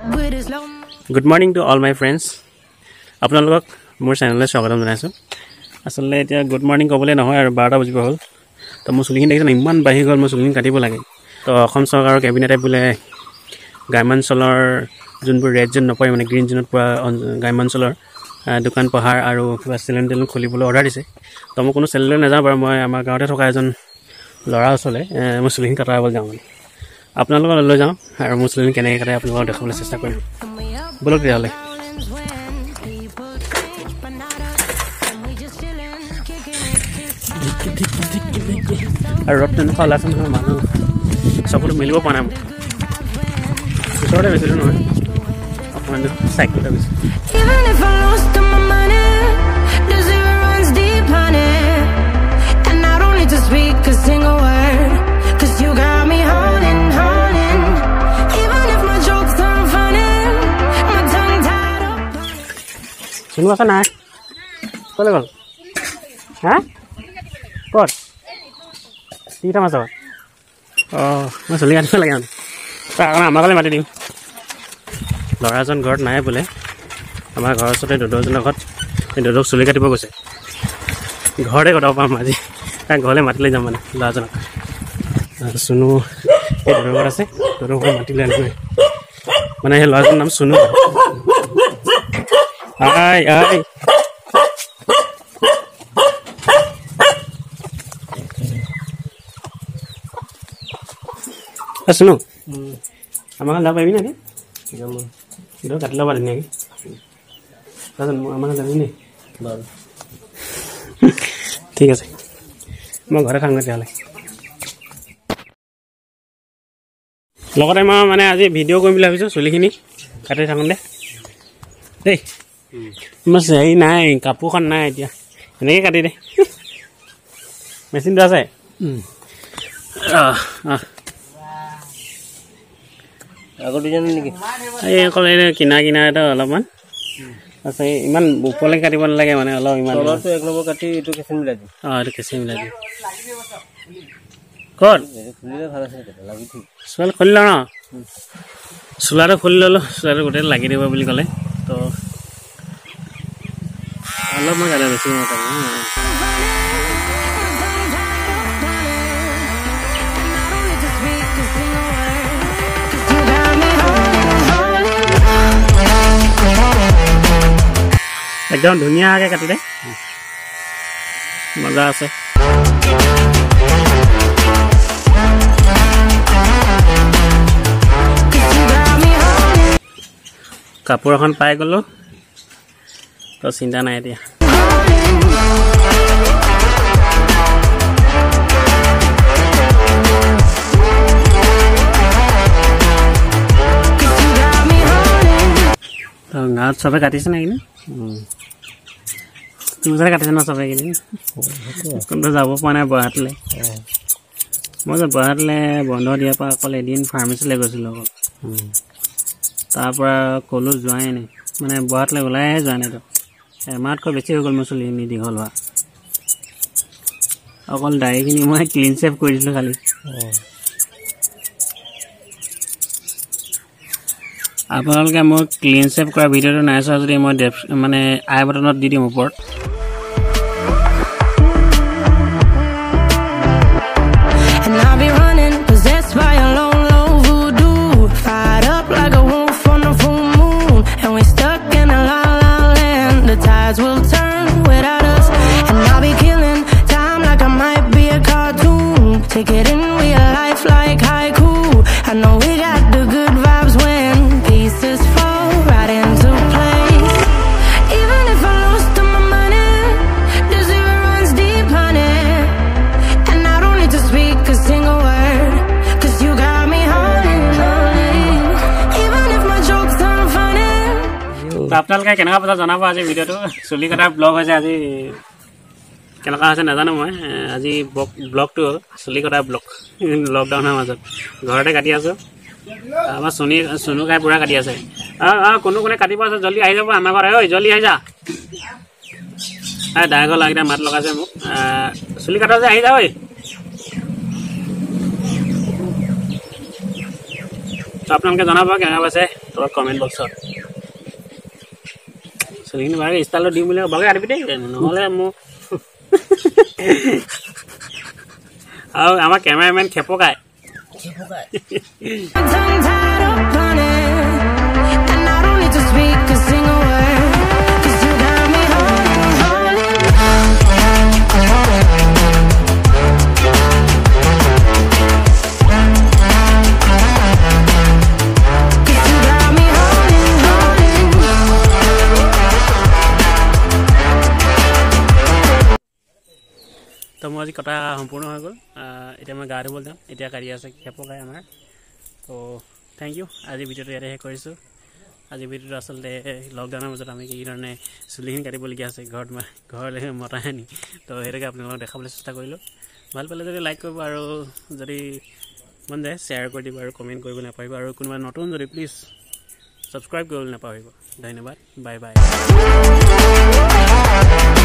Good morning to all my friends. আপোনালোকক মোৰ চেনেললৈ স্বাগতম জনাইছোঁ। আসলে এতিয়া গুড মৰ্নিং ক'বলৈ নহয় আৰু 12টা বাজিব হ'ল। তো মোৰ চুলিখিনি দেখিছেনে ইমান বাঢ়ি গ'ল, মোৰ চুলিখিনি কাটিব লাগে। তো অসম চৰকাৰৰ কেবিনেটে বোলে গ্ৰাম্যাঞ্চলৰ যোনবোৰ ৰেড জোন নপৰে মানে গ্ৰীণ জোনত পৰা গ্ৰাম্যাঞ্চলৰ দোকান পোহাৰ আৰু কিবা চেলুন টেলুন খুলিবলৈ অৰ্ডাৰ দিছে। তো মই কোনো চেলুনলৈ নাযাওঁ বাৰু, মই আমাৰ গাঁৱতে থকা এজন ল'ৰা ওচৰলৈ মোৰ চুলিখিনি কটাবলৈ যাওঁ মানে। আপোনালোকক লৈ যাওঁ আৰু মোৰ চুলিখিনি কেনেকৈ কাটে আপোনালোকক দেখাবলৈ চেষ্টা কৰিম। বলক তেতিয়াহ'লে। আৰু ৰ'দ তেনেকুৱা ওলাইছে নহয়, মানুহ চকুটো মিলিব পৰা নাই। ওচৰতে বেছিলোঁ নহয়, অকণমান চাইকেলতে বেছি। শুনো আছে নাই? ক'লৈ গ'ল? হা ক'ত? তিনিটা মাছ আগত? অঁ মই চুলি কাটিব লাগে মানে, তাৰ কাৰণে আমাৰ ঘৰলৈ মাতি দিওঁ। ল'ৰাজন ঘৰত নাই বোলে, আমাৰ ঘৰৰ ওচৰতে দদৌজনৰ ঘৰত দদৌক চুলি কাটিব গৈছে। ঘৰতে কটাব পাম আজি, তাক ঘৰলৈ মাতি লৈ যাম মানে ল'ৰাজনক। চুনু এই দদৌৰ ঘৰত আছে, দদৌৰ ঘৰত মাতি লৈ আনিবই মানে। সেই ল'ৰাজনৰ নাম চুনু। আই আই শুনো, আমাৰ ঘৰত যাব পাৰিবি নেকি? দদৌ কাটি ল'বা ধুনীয়াকৈ। আমাৰ ঘৰত যাবি নি? বাৰু ঠিক আছে, মই ঘৰতে থাকোঁ তেতিয়াহ'লে। লগতে মই মানে আজি ভিডিঅ' কৰিম বুলি ভাবিছোঁ, চুলিখিনি কাটি থাকোঁতে দেই। মোৰ হেৰি নাই, কাপোৰখন নাই এতিয়া, এনেকৈ কাটি দে। মেচিনটো আছে? এই অকল এই কিনা এটা অলপমান আছে, ইমান ওপৰলৈ কাটিব নালাগে মানে, অলপ ইমান এক নম্বৰ কাটি এইটো কেঁচি মিলাই দিম। অঁ এইটো কেঁচি মিলাই দিম। ক'ত চোলাটো খুলি লওঁ ন? চোলাটো খুলি ল'লোঁ, চোলাটো গোটেই লাগি দিব বুলি ক'লে। তো অলপ মই কাটে, বেছি মই কাটো। একদম ধুনীয়াকৈ কাটি দে, মজা আছে। কাপোৰ এখন পাই গ'লোঁ, তো চিন্তা নাই এতিয়া। গাঁৱত চবে কাটিছে নে এইখিনি? তোৰ ওচৰতে কাটিছে ন চবে এইখিনি? কোনটো যাব পৰা নাই গুৱাহাটীলৈ। মই যে গুৱাহাটীলৈ বন্ধ দিয়াৰ পৰা অকল এদিন ফাৰ্মাচীলৈ গৈছিলোঁ অকল, তাৰপৰা ক'লোঁ যোৱাই নাই মানে, গুৱাহাটীলৈ ওলাইহে যোৱা নাই। তো এমাহতকৈ বেছি হৈ গ'ল মোৰ চুলিখিনি দীঘল হোৱা। অকল দাড়িখিনি মই ক্লিন চেভ কৰি দিছিলোঁ খালি। আপোনালোকে মোৰ ক্লিন চেভ কৰা ভিডিঅ'টো নাই চোৱা যদি মই মানে আই বটনত দি দিম ওপৰত। আপোনালোকে কেনেকুৱা পাইছে জনাব। আজি ভিডিঅ'টো চুলি কটাৰ ব্লগ হৈছে, আজি কেনেকুৱা হৈছে নাজানো মই। আজি ব্লগটো চুলি কটাৰ ব্লগ, লকডাউনৰ মাজত ঘৰতে কাটি আছোঁ। আমাৰ চুনু খাই পুৰা কাটি আছে। কোনে কাটিব আছে, জলদি আহি যাব আমাৰ ঘৰত। ঐ জলদি আহি যা। ড্ৰাইভাৰ ল'ৰাকেইটা মাত লগাইছে মোক, চুলি কাটা যে আহি যা। ঐ আপোনালোকে জনাব কেনেকুৱা পাইছে তলত কমেণ্ট বক্সত চুলিখিনি ভালকৈ ষ্টাইলত দিম বুলি ভালকৈ কাটিবি দেই নহ'লে মোক আৰু আমাৰ কেমেৰামেন খেপকাই তো মই আজি কটা সম্পূৰ্ণ হৈ গ'ল এতিয়া মই গা ধুবলৈ যাম এতিয়া কাটি আছে খেপকাই আমাৰ তো থেংক ইউ আজি ভিডিঅ'টো ইয়াতে শেষ কৰিছোঁ আজি ভিডিঅ'টো আচলতে লকডাউনৰ মাজত আমি কি ধৰণে চুলিখিনি কাটিবলগীয়া আছে ঘৰলৈ মতাই আনি তো সেইটোকে আপোনালোকক দেখাবলৈ চেষ্টা কৰিলোঁ ভাল পালে যদি লাইক কৰিব আৰু যদি মন যায় শ্বেয়াৰ কৰি দিব আৰু কমেণ্ট কৰিব নাপাহৰিব আৰু কোনোবা নতুন যদি প্লিজ ছাবস্ক্ৰাইব কৰিবলৈ নাপাহৰিব ধন্যবাদ বাই বাই